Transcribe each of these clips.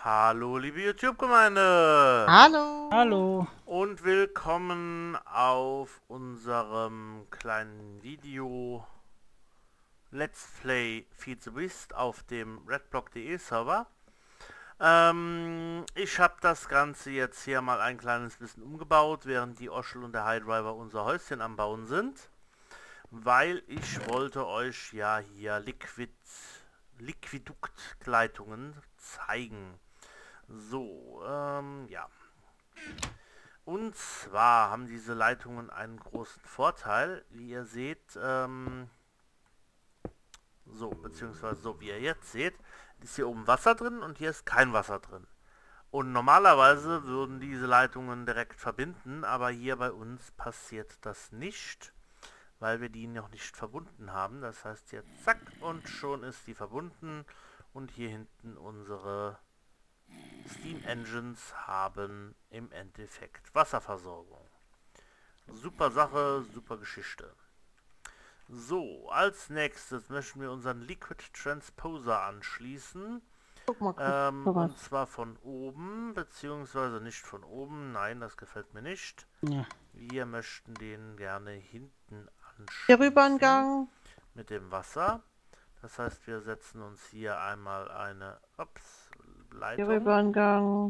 Hallo, liebe YouTube-Gemeinde! Hallo. Hallo. Und willkommen auf unserem kleinen Video Let's Play Feed the Beast auf dem redblock.de Server. Ich habe das Ganze jetzt hier mal ein kleines bisschen umgebaut, während die Oschel und der Highdriver unser Häuschen am Bauen sind. Weil ich wollte euch ja hier Liquiduktleitungen zeigen. So, ja. Und zwar haben diese Leitungen einen großen Vorteil, wie ihr seht, so, beziehungsweise so wie ihr jetzt seht, ist hier oben Wasser drin und hier ist kein Wasser drin. Und normalerweise würden diese Leitungen direkt verbinden, aber hier bei uns passiert das nicht, weil wir die noch nicht verbunden haben. Das heißt jetzt zack und schon ist die verbunden und hier hinten unsere Steam Engines haben im Endeffekt Wasserversorgung. Super Sache, super Geschichte. So, als nächstes möchten wir unseren Liquid Transposer anschließen. Guck mal, Und zwar von oben, beziehungsweise nicht von oben. Nein, das gefällt mir nicht. Ja. Wir möchten den gerne hinten anschließen. der Rübergang. Mit dem Wasser. Das heißt, wir setzen uns hier einmal eine Der Leitung Rübergang.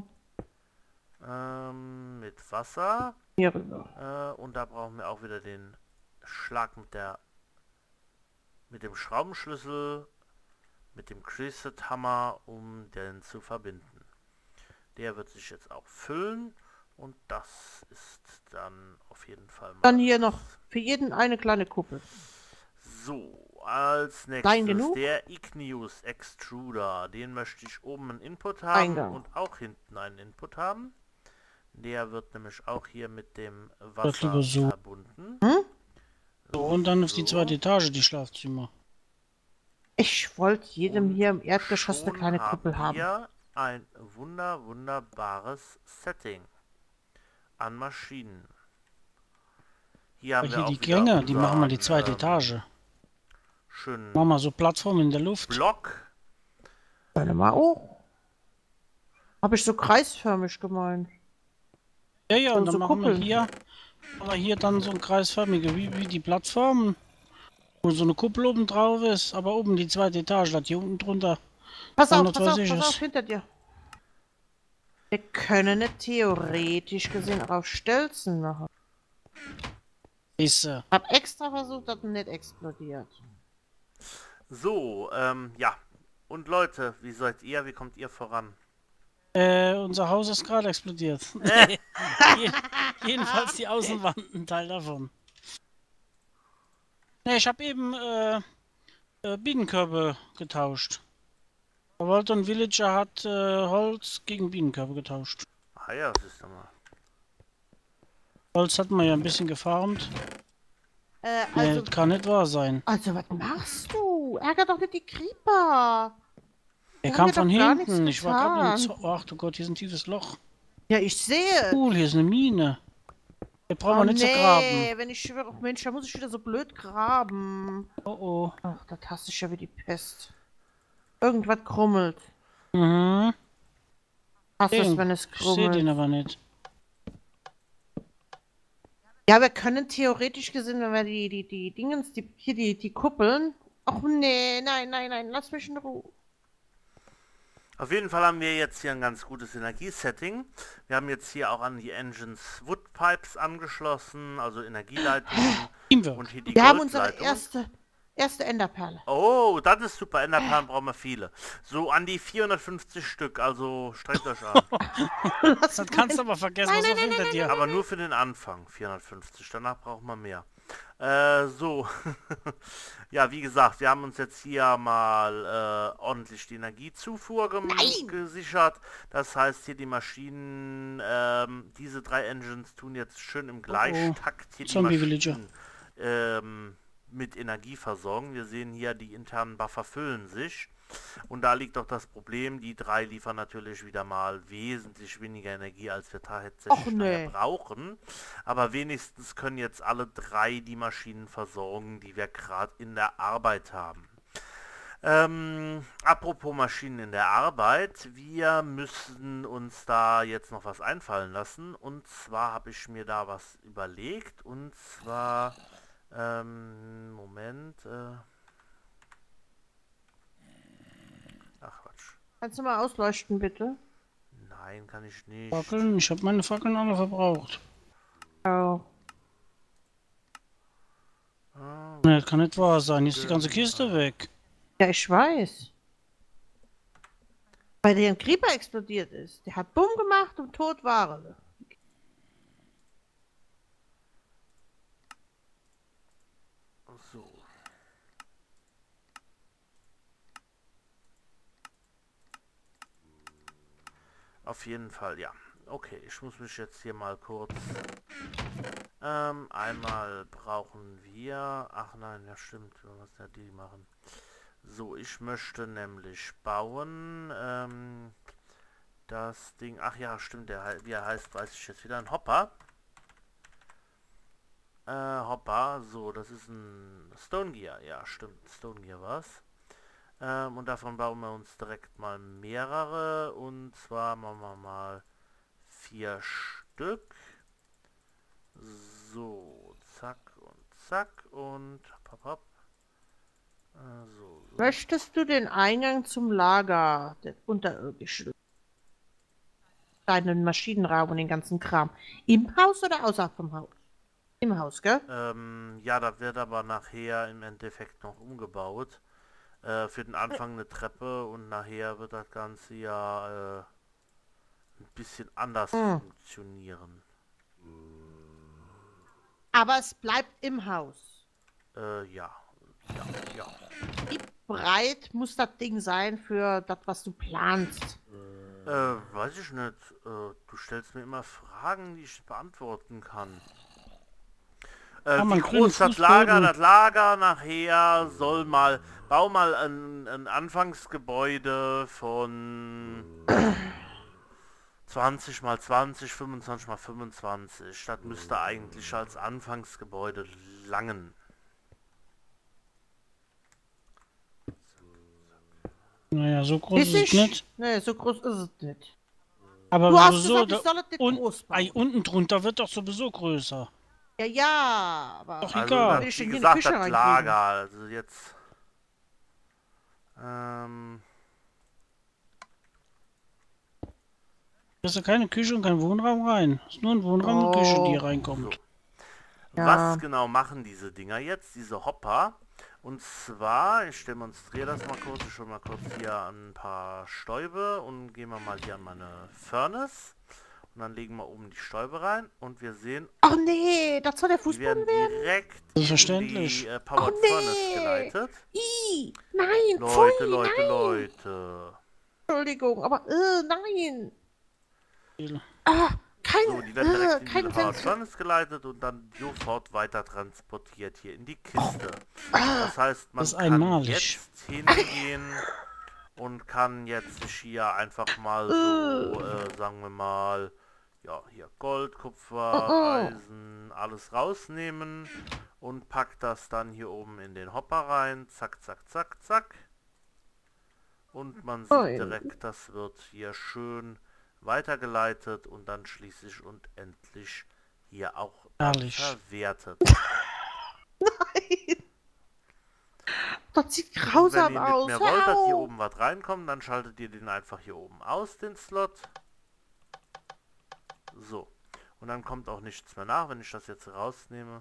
mit Wasser. Hier rüber. Und da brauchen wir auch wieder den Schlag mit dem Schraubenschlüssel, mit dem Crescent Hammer, um den zu verbinden. Der wird sich jetzt auch füllen und das ist dann auf jeden Fall mal. Dann hier noch für jeden eine kleine Kuppel. So, als Klein nächstes genug? der Igneous Extruder. Den möchte ich oben einen Input haben Eingang. und auch hinten einen Input haben. Der wird nämlich auch hier mit dem Das Wasser lieber so. verbunden. So, und dann auf die So. zweite Etage, die Schlafzimmer. Ich wollte jedem Und hier im Erdgeschoss eine schon kleine Kuppel haben. Wir ein wunderbares Setting an Maschinen. Hier haben Aber wir hier auch die wieder Gänge, die machen wir die unseren, zweite Etage. schönen Machen wir so Plattformen in der Luft. Block. Warte mal, oh. Habe ich so kreisförmig gemeint. Ja, ja, und Und dann so machen Kuppeln. wir hier dann so ein kreisförmige, wie die Plattformen. Wo so eine Kuppel oben drauf ist, aber oben die zweite Etage, das hier unten drunter. Pass auf, Standard, was ich pass es. auf, hinter dir. Wir können es theoretisch gesehen auch auf Stelzen machen. Ist, Hab extra versucht, dass es nicht explodiert. So, ja. Und Leute, wie seid ihr? Wie kommt ihr voran? unser Haus ist gerade explodiert. Jedenfalls die Außenwand, ein Teil davon. Ne, ich habe eben Bienenkörbe getauscht. Der Walton Villager hat Holz gegen Bienenkörbe getauscht. Ah ja, das ist doch mal. Holz hat man ja ein bisschen gefarmt. Also, Das kann nicht wahr sein. also, was machst du? Ärger doch nicht die Creeper. Er Wir kam haben von ja doch gar hinten. nichts Ich war gerade im getan. Ach du Gott, hier ist ein tiefes Loch. Ja, ich sehe. Cool, hier ist eine Mine. Hier brauchen Oh wir nicht zu graben. wenn ich schwöre, oh Mensch, da muss ich wieder so blöd graben. Oh oh. Ach, das hasse ich ja wie die Pest. Irgendwas krummelt. Mhm. Hasse es, wenn es Ich sehe den krummelt. aber nicht. Ja, wir können theoretisch gesehen, wenn wir die Dingens, die Kuppeln. Ach nee, nein, lass mich in Ruhe. Auf jeden Fall haben wir jetzt hier ein ganz gutes Energiesetting. Wir haben jetzt hier auch an die Engines Woodpipes angeschlossen, also Energieleitungen Teamwork. und hier die Wir haben unsere Goldleitung. erste Enderperle. Oh, das ist super. Enderperlen brauchen wir viele. So an die 450 Stück, also strengt euch an. Das kannst du aber vergessen, was noch hinter dir. Aber nur für den Anfang 450, danach brauchen wir mehr. So. Ja, wie gesagt, wir haben uns jetzt hier mal ordentlich die Energiezufuhr gesichert. Das heißt, hier die Maschinen, diese 3 Engines tun jetzt schön im Gleichtakt hier die Zombie Villager. Maschinen mit Energie versorgen. Wir sehen hier, die internen Buffer füllen sich. Und da liegt auch das Problem, die 3 liefern natürlich wieder mal wesentlich weniger Energie, als wir tatsächlich nachher brauchen. Aber wenigstens können jetzt alle 3 die Maschinen versorgen, die wir gerade in der Arbeit haben. Apropos Maschinen in der Arbeit, wir müssen uns da jetzt noch was einfallen lassen. Und zwar habe ich mir da was überlegt. Und zwar, Moment, ach Quatsch. Kannst du mal ausleuchten, bitte? Nein, kann ich nicht. Fackeln? Ich habe meine Fackeln alle verbraucht. Oh. Ah, Ne, das kann nicht wahr sein. Ist die ganze Kiste weg. Ja, ich weiß. Weil der ein Creeper explodiert ist. Der hat Bumm gemacht und tot war er. so. Auf jeden Fall, ja. Okay, ich muss mich jetzt hier mal kurz... einmal brauchen wir... Ach nein, ja stimmt, wir müssen ja die machen. So, ich möchte nämlich bauen, das Ding... Ach ja, stimmt, wie er heißt, weiß ich jetzt wieder. Ein Hopper. Hopper, so, das ist ein Stone Gear. Ja, stimmt, Stone Gear war's. Und davon bauen wir uns direkt mal mehrere. Und zwar machen wir mal 4 Stück. So, zack und zack und hopp, hopp. So. Möchtest du den Eingang zum Lager, den unterirdischen, deinen Maschinenraum und den ganzen Kram, im Haus oder außerhalb vom Haus? Im Haus, gell? Ja, da wird aber nachher im Endeffekt noch umgebaut. Für den Anfang eine Treppe und nachher wird das Ganze ja ein bisschen anders funktionieren. Aber es bleibt im Haus. Ja. Wie breit muss das Ding sein für das, was du planst? Weiß ich nicht. Du stellst mir immer Fragen, die ich beantworten kann. Wie groß das Lager nachher soll mal... Bau mal ein Anfangsgebäude von 20 mal 20, 25 mal 25. Das müsste eigentlich als Anfangsgebäude langen. Naja, so groß ist es nicht. Nee, so groß ist es nicht. Aber Du hast sowieso, gesagt, ich soll es nicht groß bauen. unten drunter wird doch sowieso größer. Ja, aber... Doch, Also, egal. das, Ich wie in die gesagt, Küche das reinkriegen. Lager, also jetzt... Da ist ja keine Küche und kein Wohnraum rein. Es ist nur ein Wohnraum und Küche, die hier reinkommt. So. Ja. Was genau machen diese Dinger jetzt, diese Hopper? Und zwar, ich demonstriere das mal kurz, ich hole mal kurz hier ein paar Stäube und gehen wir mal hier an meine Furnace. Und dann legen wir oben die Stäube rein und wir sehen, Ach nee, das soll der die Fußboden werden werden? direkt in Selbstverständlich. die Powered Oh, nee. Furnace geleitet. Ih, nein, Leute, pfui, Leute, nein. Leute. Entschuldigung, aber nein. Viel. Ah, So, die werden direkt in diese kein Powered Sens. Furnace geleitet und dann sofort weiter transportiert hier in die Kiste. Das heißt, man Das ist kann einmalig. jetzt hingehen und kann jetzt sich hier einfach mal so, sagen wir mal, ja, hier Gold, Kupfer, Eisen, alles rausnehmen und packt das dann hier oben in den Hopper rein. Zack, zack, zack, zack. Und man sieht direkt, das wird hier schön weitergeleitet und dann schließlich und endlich hier auch Herrlich. verwertet. Nein. Das sieht Und wenn grausam ihr nicht aus. mehr wollt, dass hier Au. oben was reinkommt, dann schaltet ihr den einfach hier oben aus, den Slot. So. Und dann kommt auch nichts mehr nach, wenn ich das jetzt rausnehme.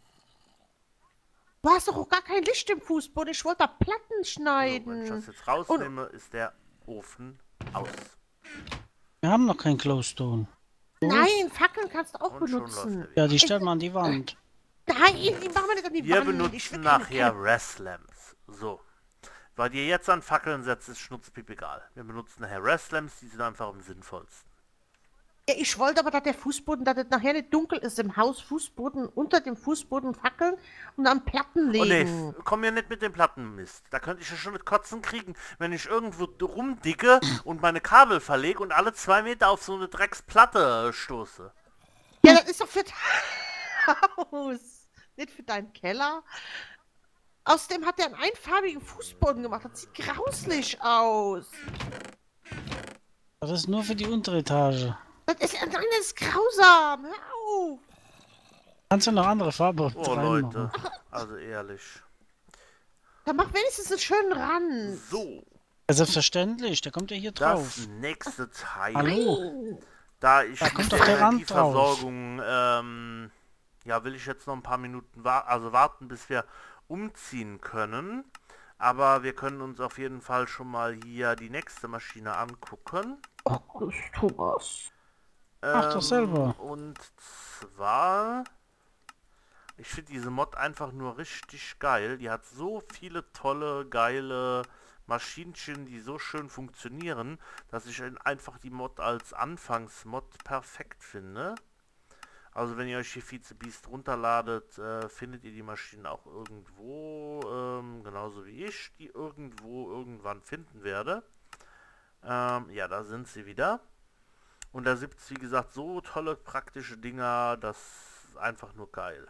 Du hast doch auch gar kein Licht im Fußboden. Ich wollte da Platten So, wenn ich schneiden. das jetzt rausnehme, ist der Ofen aus. Wir haben noch kein Glowstone. Nein, Fackeln kannst du auch Und schon läuft benutzen. er wieder. Ja, die stellt man an die Wand. Nein, die machen wir nicht an die Wir Wand. Ich benutzen will nachher keine- Rest-Lamps. So. Weil ihr jetzt an Fackeln setzt, ist Schnutzpip egal. Wir benutzen nachher Rest-Lamps, die sind einfach am sinnvollsten. Ja, ich wollte aber, dass der Fußboden, dass es nachher nicht dunkel ist im Haus, Fußboden, unter dem Fußboden fackeln und dann Platten Oh legen. ne, komm mir nicht mit dem Plattenmist. Da könnte ich ja schon mit Kotzen kriegen, wenn ich irgendwo rumdicke und meine Kabel verlege und alle 2 Meter auf so eine Drecksplatte stoße. Ja, das ist doch für das Haus, nicht für deinen Keller. Außerdem hat er einen einfarbigen Fußboden gemacht. Das sieht grauslich aus. Das ist nur für die untere Etage. Nein, das ist grausam. Hör auf. Kannst du noch andere Farbe Oh reinmachen? Leute, also ehrlich. Dann mach wenigstens einen schönen Rand. So, Ja, selbstverständlich, der kommt ja hier drauf. das nächste Teil. Hallo? Da ich Da mit kommt der doch der Rand drauf. Energieversorgung, ja, will ich jetzt noch ein paar Minuten warten, bis wir umziehen können. Aber wir können uns auf jeden Fall schon mal hier die nächste Maschine angucken. Oh, Gott, Thomas. Mach doch selber. Und zwar, ich finde diese Mod einfach nur richtig geil. Die hat so viele tolle, geile Maschinchen, die so schön funktionieren, dass ich einfach die Mod als Anfangsmod perfekt finde. Also wenn ihr euch hier Vize Beast runterladet, findet ihr die Maschinen auch irgendwo, genauso wie ich die irgendwo irgendwann finden werde. Ja, da sind sie wieder. Und da gibt es, wie gesagt, so tolle praktische Dinger, das ist einfach nur geil.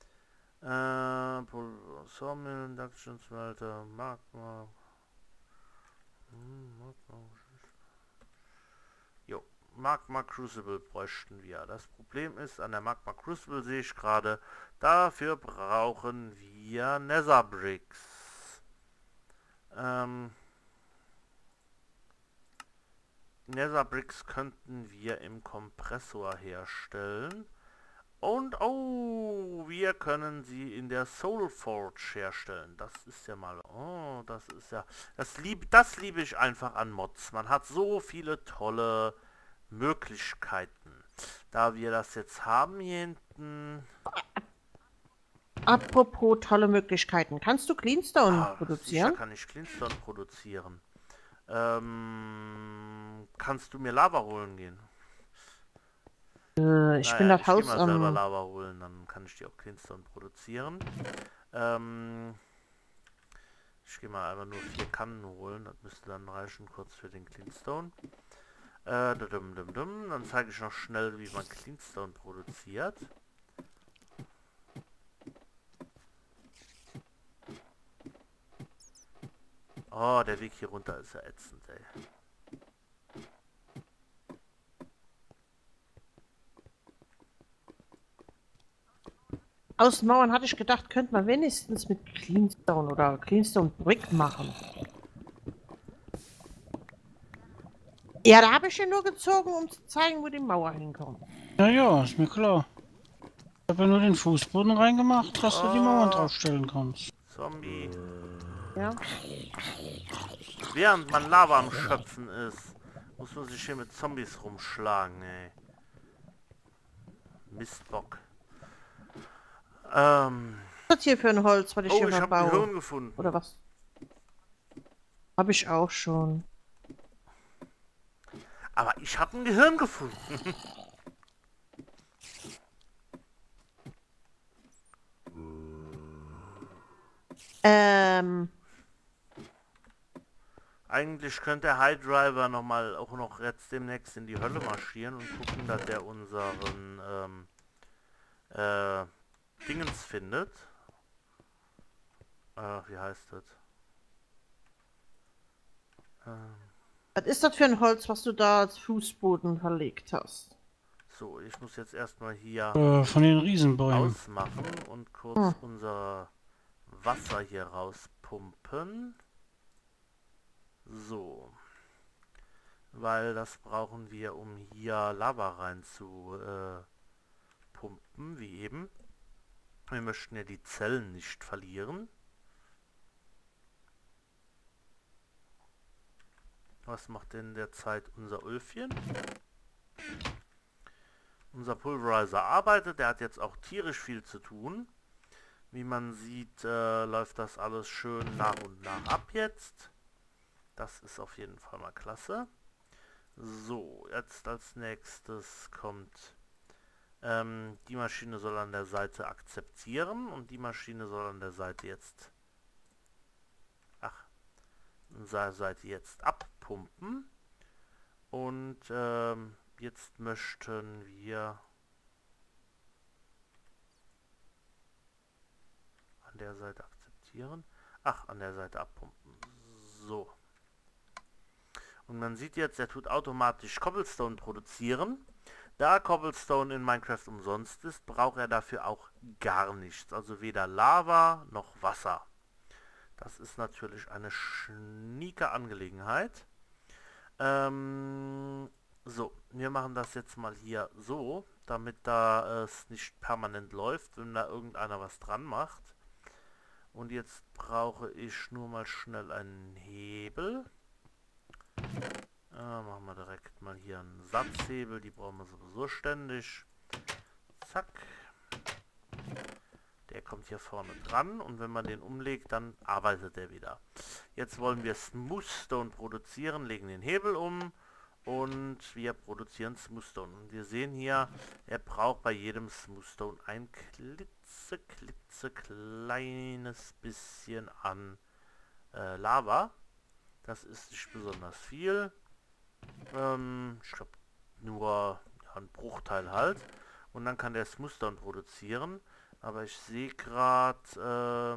Sawmill, Induction Smelter, Magma. Jo, Magma Crucible bräuchten wir. Das Problem ist, an der Magma Crucible sehe ich gerade, dafür brauchen wir Nether Bricks. Nether Bricks könnten wir im Kompressor herstellen. Und, oh, wir können sie in der Soul Forge herstellen. Das ist ja mal, oh, das ist ja, das liebe ich einfach an Mods. Man hat so viele tolle Möglichkeiten. Da wir das jetzt haben hier hinten. Apropos tolle Möglichkeiten. Kannst du Cleanstone Sicher produzieren? kann ich Cleanstone produzieren. Kannst du mir Lava holen gehen? Ich bin das Ich Haus geh mal selber am... Lava holen, dann kann ich die auch Cleanstone produzieren. Ich gehe mal einfach nur 4 Kannen holen, das müsste dann reichen kurz für den Cleanstone. Dann zeige ich noch schnell, wie man Cleanstone produziert. Oh, der Weg hier runter ist ja ätzend, ey. Aus Mauern hatte ich gedacht, könnte man wenigstens mit Cleanstone oder Cleanstone Brick machen. Ja, da habe ich ihn nur gezogen, um zu zeigen, wo die Mauer hinkommt. Ja, ja, ist mir klar. Ich habe ja nur den Fußboden reingemacht, dass du die Mauern draufstellen kannst. Zombie. Ja. Während man Lava am Schöpfen ist, muss man sich hier mit Zombies rumschlagen, ey. Mistbock. Was ist das hier für ein Holz, was ich hier Oh, ich habe ein verbaue? Gehirn gefunden. Oder was? Habe ich auch schon. Aber ich habe ein Gehirn gefunden. Eigentlich könnte der High Driver auch noch jetzt demnächst in die Hölle marschieren und gucken, dass der unseren Dingens findet. Wie heißt das? Was ist das für ein Holz, was du da als Fußboden verlegt hast? So, ich muss jetzt erstmal hier Von den Riesenbäumen. ausmachen und kurz unser Wasser hier rauspumpen. So. Weil das brauchen wir, um hier Lava rein zu pumpen, wie eben. Wir möchten ja die Zellen nicht verlieren. Was macht denn derzeit unser Ölfchen? Unser Pulverizer arbeitet, der hat jetzt auch tierisch viel zu tun. Wie man sieht, läuft das alles schön nach und nach ab jetzt. Das ist auf jeden Fall mal klasse. So, jetzt als nächstes kommt, die Maschine soll an der Seite akzeptieren und die Maschine soll an der Seite jetzt, abpumpen. Und jetzt möchten wir an der Seite akzeptieren. produzieren. Ach, an der Seite abpumpen. So. Und man sieht jetzt, er tut automatisch Cobblestone produzieren. Da Cobblestone in Minecraft umsonst ist, braucht er dafür auch gar nichts. Also weder Lava noch Wasser. Das ist natürlich eine schnieke Angelegenheit. So, wir machen das jetzt mal hier so, damit da es nicht permanent läuft, wenn da irgendeiner was dran macht. Und jetzt brauche ich nur mal schnell einen Hebel. Machen wir direkt mal hier einen Satzhebel, die brauchen wir sowieso ständig. Zack. Der kommt hier vorne dran und wenn man den umlegt, dann arbeitet er wieder. Jetzt wollen wir Smoothstone produzieren, legen den Hebel um und wir produzieren Smoothstone. Und wir sehen hier, er braucht bei jedem Smoothstone ein klitzekleines bisschen an Lava. Das ist nicht besonders viel. Ich glaube nur ja, ein Bruchteil halt. Und dann kann der Smoothstone produzieren. Aber ich sehe gerade,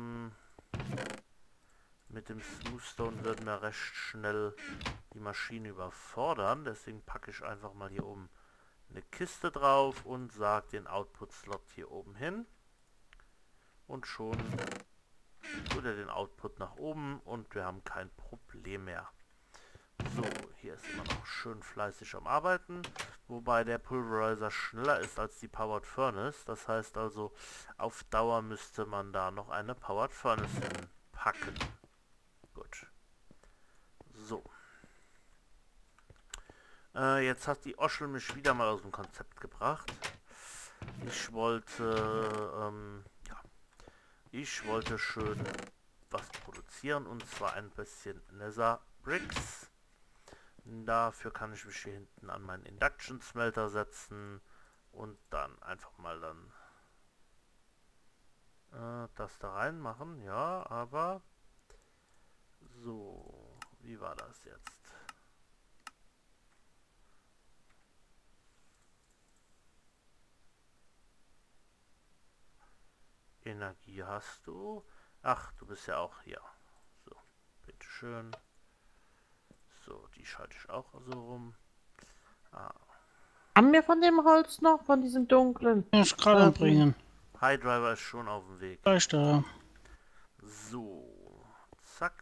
mit dem Smoothstone würden wir recht schnell die Maschine überfordern. Deswegen packe ich einfach mal hier oben eine Kiste drauf und sage den Output-Slot hier oben hin. Und schon tut er den Output nach oben und wir haben kein Problem mehr. So, hier ist immer noch schön fleißig am Arbeiten, wobei der Pulverizer schneller ist als die Powered Furnace. Das heißt also, auf Dauer müsste man da noch eine Powered Furnace hinpacken. Gut. So. Jetzt hat die Oschel mich wieder mal aus dem Konzept gebracht. Ich wollte, ich wollte schön was produzieren und zwar ein bisschen Nether Bricks. Dafür kann ich mich hier hinten an meinen Induction Smelter setzen und dann einfach mal dann das da reinmachen. Ja, aber so, wie war das jetzt? Energie hast du. Ach, du bist ja auch hier. So, bitteschön. So, die schalte ich auch so rum. Haben wir von dem Holz noch, von diesem dunklen? Ja, ist gerade am Bringen. High Driver ist schon auf dem Weg. Gleich da. So, zack.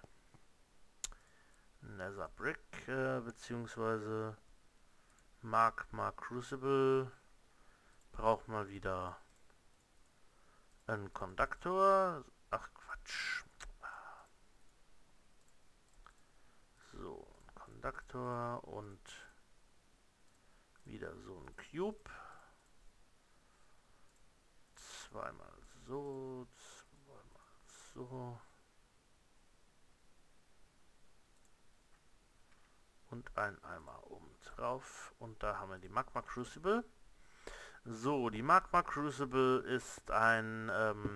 Nether Brick, beziehungsweise Magma Crucible. Braucht mal wieder einen Konduktor. Ach Quatsch. So, ein Konduktor und wieder so ein Cube. Zweimal so, zweimal so. Und ein Eimer oben drauf. Und da haben wir die Magma Crucible. So, die Magma Crucible ist ein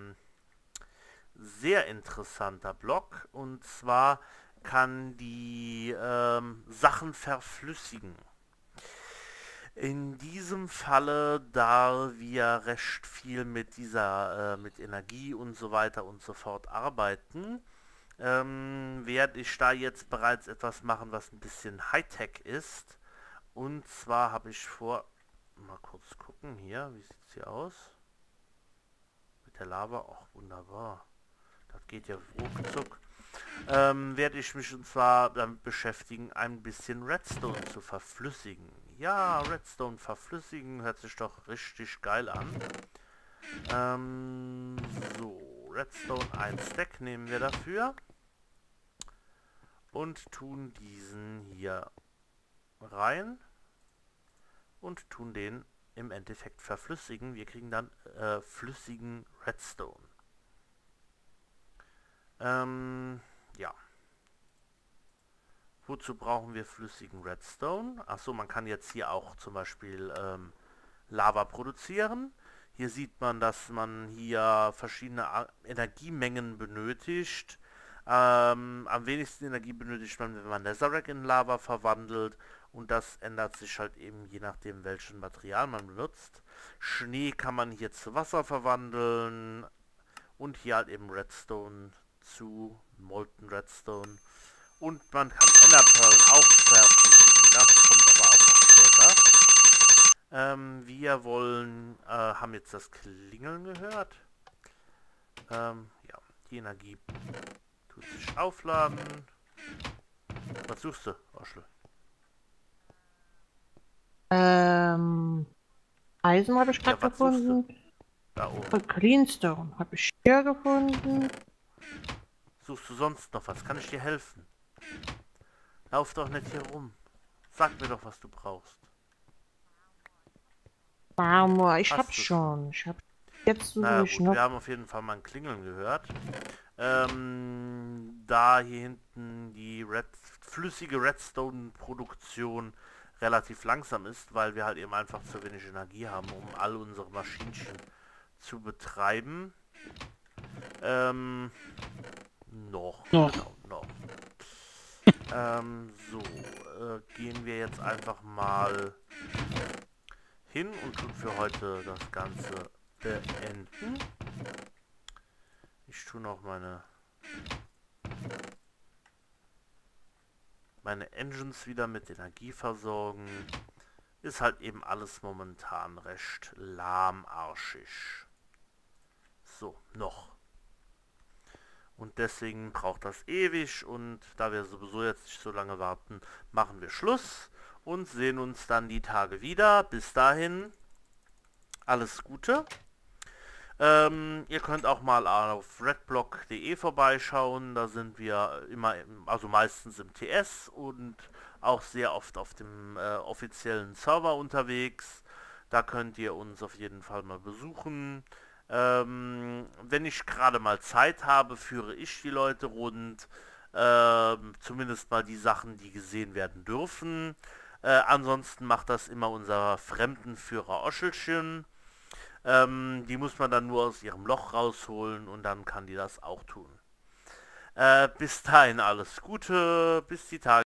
sehr interessanter Block. Und zwar kann die Sachen verflüssigen. In diesem Falle, da wir recht viel mit dieser mit Energie und so weiter und so fort arbeiten, werde ich da jetzt bereits etwas machen, was ein bisschen Hightech ist. Und zwar habe ich vor, mal kurz gucken hier, wie sieht es hier aus? Mit der Lava, auch wunderbar. Das geht ja ruckzuck. Werde ich mich und zwar damit beschäftigen, ein bisschen Redstone zu verflüssigen. Ja, Redstone verflüssigen hört sich doch richtig geil an. So, Redstone 1 Stack nehmen wir dafür. Und tun diesen hier rein. Und tun den im Endeffekt verflüssigen. Wir kriegen dann flüssigen Redstone. Ja. Wozu brauchen wir flüssigen Redstone? Achso, man kann jetzt hier auch zum Beispiel Lava produzieren. Hier sieht man, dass man hier verschiedene Energiemengen benötigt. Am wenigsten Energie benötigt man, wenn man Netherrack in Lava verwandelt. Und das ändert sich halt eben je nachdem, welches Material man benutzt. Schnee kann man hier zu Wasser verwandeln. Und hier halt eben Redstone zu Molten Redstone. Und man kann Enderperlen auch verfügen. Das kommt aber auch noch später. Wir wollen, haben jetzt das Klingeln gehört. Ja, die Energie tut sich aufladen. Was suchst du, Oschel? Eisen habe ich Ja, gerade was suchst du? gefunden. Da oben. Und Cleanstone habe ich hier gefunden. Suchst du sonst noch was? Kann ich dir helfen? Lauf doch nicht hier rum. Sag mir doch, was du brauchst. Marmor, ich Hast hab du schon. Jetzt suche Na ich gut, noch. wir haben auf jeden Fall mal ein Klingeln gehört. Da hier hinten die flüssige Redstone-Produktion relativ langsam ist, weil wir halt eben einfach zu wenig Energie haben, um all unsere Maschinchen zu betreiben. Noch. Noch. Genau, noch. So, gehen wir jetzt einfach mal hin und tun für heute das Ganze beenden. Ich tue noch meine Engines wieder mit Energie versorgen. Ist halt eben alles momentan recht lahmarschig. So, noch. Und deswegen braucht das ewig und da wir sowieso jetzt nicht so lange warten, machen wir Schluss und sehen uns dann die Tage wieder. Bis dahin, alles Gute. Ihr könnt auch mal auf redblock.de vorbeischauen, da sind wir immer, also meistens im TS und auch sehr oft auf dem offiziellen Server unterwegs. Da könnt ihr uns auf jeden Fall mal besuchen. Wenn ich gerade mal Zeit habe, führe ich die Leute rund, zumindest mal die Sachen, die gesehen werden dürfen. Ansonsten macht das immer unser Fremdenführer Oschelchen. Die muss man dann nur aus ihrem Loch rausholen und dann kann die das auch tun. Bis dahin alles Gute, bis die Tage.